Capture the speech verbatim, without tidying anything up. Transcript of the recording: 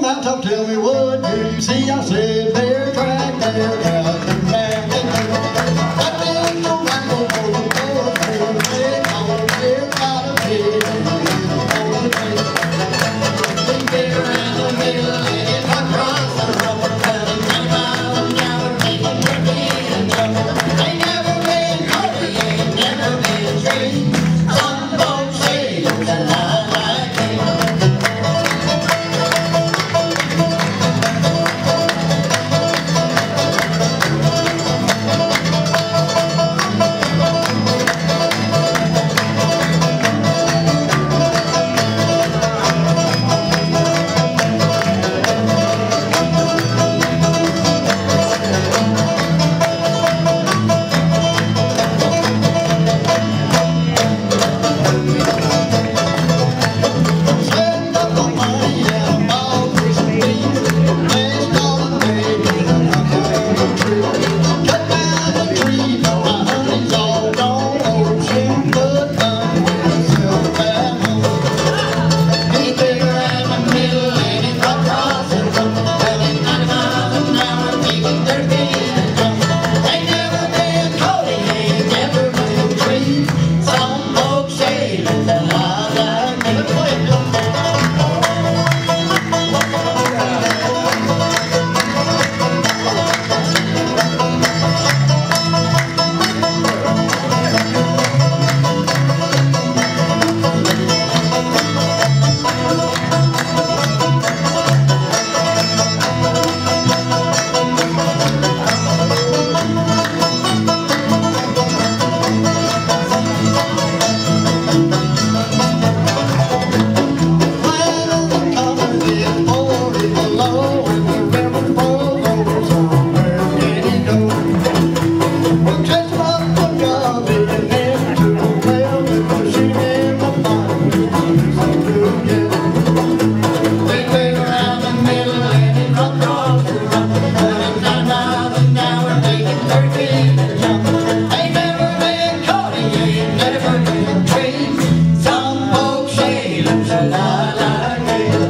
now talk, tell me what do you see? I said, bear track, bear track, bear track. That means no ramble over the floor, bear track, bear track, bear track. Big bear in the middle, and it's across the road, telling twenty miles an hour, taking thirteen and trouble. Ain't never been caught, he ain't never been trained. Some folks say there's a lie like him. Some folks say there's a lie like this.